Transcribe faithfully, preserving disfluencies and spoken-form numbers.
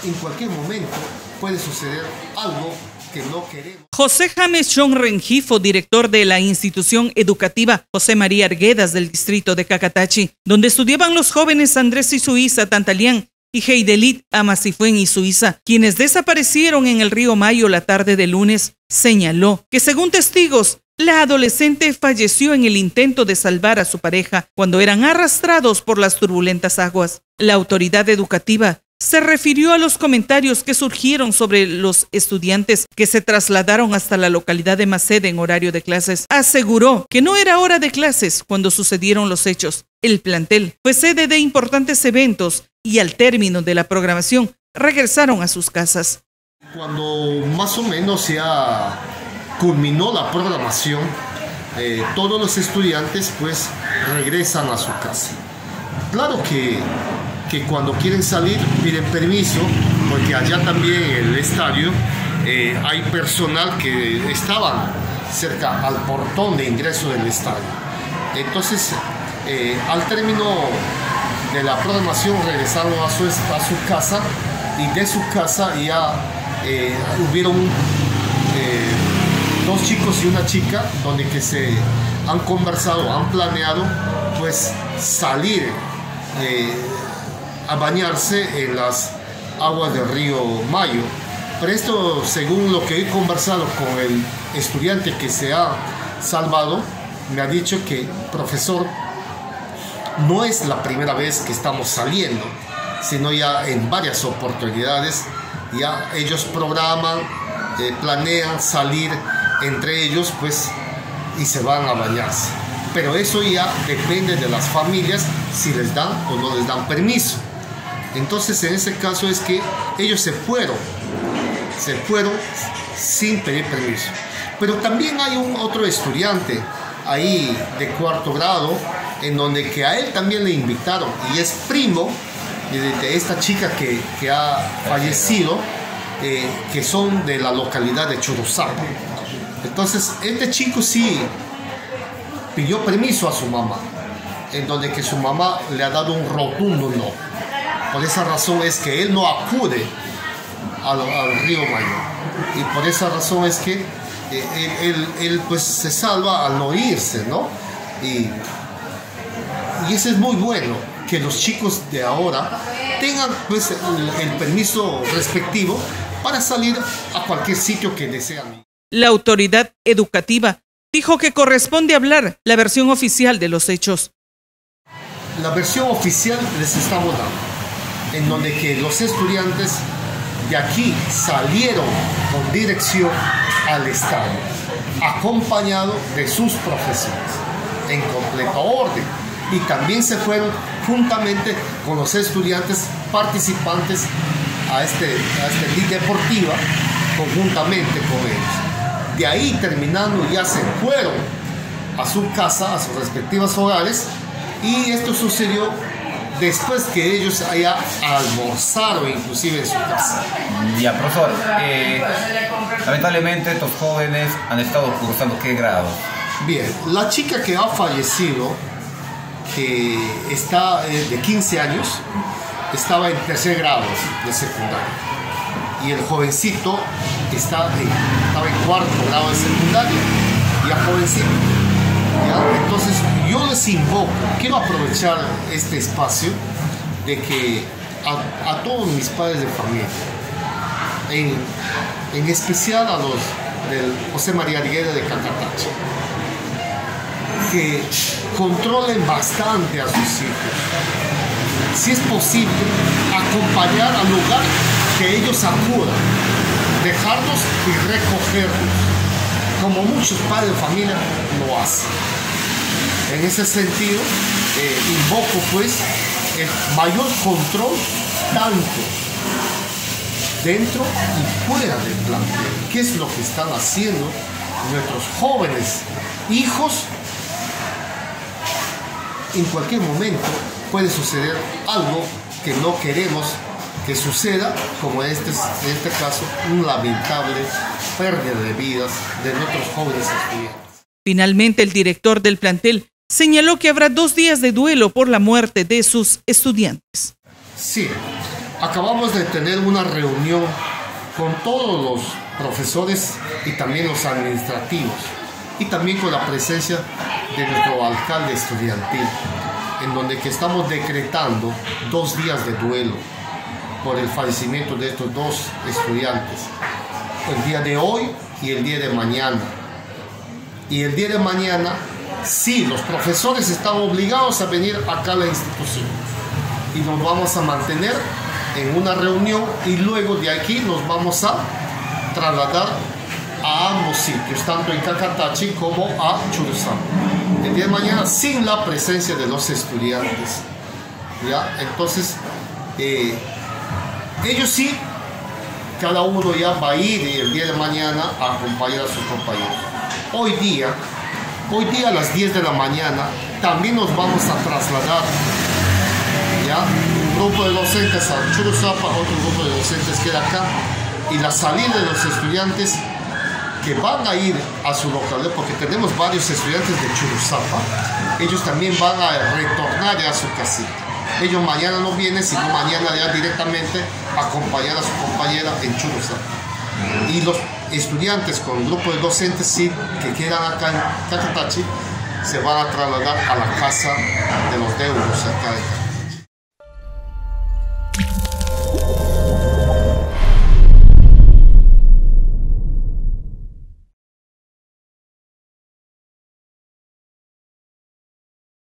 en cualquier momento puede suceder algo que no queremos. José James John Rengifo, director de la institución educativa José María Arguedas del distrito de Cacatachi, donde estudiaban los jóvenes Andrés y Suiza Tantalián y Heidelit Amasifuen y Suiza, quienes desaparecieron en el río Mayo la tarde del lunes, señaló que según testigos, la adolescente falleció en el intento de salvar a su pareja cuando eran arrastrados por las turbulentas aguas. La autoridad educativa se refirió a los comentarios que surgieron sobre los estudiantes que se trasladaron hasta la localidad de Maceda en horario de clases. Aseguró que no era hora de clases cuando sucedieron los hechos. El plantel fue sede de importantes eventos y al término de la programación regresaron a sus casas. Cuando más o menos ya culminó la programación, eh, todos los estudiantes pues regresan a su casa. Claro que que cuando quieren salir piden permiso, porque allá también en el estadio eh, hay personal que estaban cerca al portón de ingreso del estadio. Entonces, eh, al término de la programación regresaron a su, a su casa, y de su casa ya eh, hubieron eh, dos chicos y una chica donde que se han conversado, han planeado pues salir eh, a bañarse en las aguas del río Mayo. Pero esto, según lo que he conversado con el estudiante que se ha salvado, me ha dicho que, profesor, no es la primera vez que estamos saliendo, sino ya en varias oportunidades, ya ellos programan, eh, planean salir entre ellos, pues, y se van a bañarse. Pero eso ya depende de las familias, si les dan o no les dan permiso. Entonces, en ese caso es que ellos se fueron, se fueron sin pedir permiso. Pero también hay un otro estudiante ahí de cuarto grado, en donde que a él también le invitaron, y es primo de, de esta chica que, que ha fallecido, eh, que son de la localidad de Churuzapa. Entonces, este chico sí pidió permiso a su mamá, en donde que su mamá le ha dado un rotundo no. Por esa razón es que él no acude al, al río Mayo, y por esa razón es que eh, él, él, él pues se salva al no irse, ¿no? Y, y eso es muy bueno, que los chicos de ahora tengan pues el, el permiso respectivo para salir a cualquier sitio que desean. La autoridad educativa dijo que corresponde hablar la versión oficial de los hechos. La versión oficial les estamos dando, en donde que los estudiantes de aquí salieron con dirección al estadio, acompañados de sus profesores, en completo orden, y también se fueron juntamente con los estudiantes participantes a este, a este liga deportiva, conjuntamente con ellos. De ahí, terminando, ya se fueron a su casa, a sus respectivos hogares, y esto sucedió después que ellos haya almorzado inclusive en su casa. Ya, profesor, eh, lamentablemente estos jóvenes han estado cursando ¿qué grado? Bien, la chica que ha fallecido, que está eh, de quince años, estaba en tercer grado de secundaria, y el jovencito está en, estaba en cuarto grado de secundaria, ya jovencito. ¿Ya? Entonces yo les invoco, quiero aprovechar este espacio de que a, a todos mis padres de familia, en, en especial a los del José María Arguedas de Cacatachi, que controlen bastante a sus hijos. Si es posible, acompañar al lugar que ellos acudan, dejarlos y recogerlos, como muchos padres de familia lo hacen. En ese sentido, eh, invoco pues el mayor control tanto dentro y fuera del plantel. ¿Qué es lo que están haciendo nuestros jóvenes hijos? En cualquier momento puede suceder algo que no queremos que suceda, como en este, en este caso, un lamentable pérdida de vidas de nuestros jóvenes estudiantes. Finalmente, el director del plantel señaló que habrá dos días de duelo por la muerte de sus estudiantes. Sí, acabamos de tener una reunión con todos los profesores y también los administrativos, y también con la presencia de nuestro alcalde estudiantil, en donde que estamos decretando dos días de duelo por el fallecimiento de estos dos estudiantes, el día de hoy y el día de mañana. Y el día de mañana, sí, los profesores están obligados a venir acá a la institución y nos vamos a mantener en una reunión, y luego de aquí nos vamos a trasladar a ambos sitios, tanto en Cacatachi como a Churuzapa. El día de mañana sin la presencia de los estudiantes, ¿ya? Entonces, eh, ellos sí, cada uno ya va a ir el día de mañana a acompañar a sus compañeros. Hoy día, hoy día a las diez de la mañana, también nos vamos a trasladar, ¿ya? Un grupo de docentes a Churuzapa, otro grupo de docentes queda acá, y la salida de los estudiantes que van a ir a su localidad, porque tenemos varios estudiantes de Churuzapa, ellos también van a retornar ya a su casita. Ellos mañana no vienen, sino mañana ya directamente acompañar a su compañera en Churuzapa. Y los estudiantes con el grupo de docentes sí, que quedan acá en Cacatachi, se van a trasladar a la casa de los deudos acá en